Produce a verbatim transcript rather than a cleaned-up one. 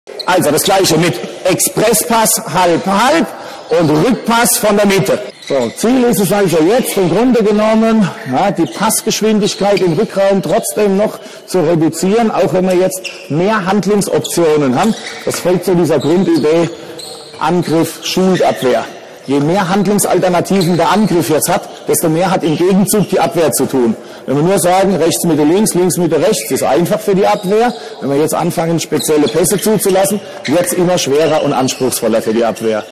Also das gleiche mit Expresspass halb-halb und Rückpass von der Mitte. So, Ziel ist es also jetzt im Grunde genommen, ja, die Passgeschwindigkeit im Rückraum trotzdem noch zu reduzieren, auch wenn wir jetzt mehr Handlungsoptionen haben. Das folgt so dieser Grundidee Angriff schult Abwehr. Je mehr Handlungsalternativen der Angriff jetzt hat, desto mehr hat im Gegenzug die Abwehr zu tun. Wenn wir nur sagen, rechts, Mitte, links, links, Mitte, rechts, ist einfach für die Abwehr. Wenn wir jetzt anfangen, spezielle Pässe zuzulassen, wird es immer schwerer und anspruchsvoller für die Abwehr.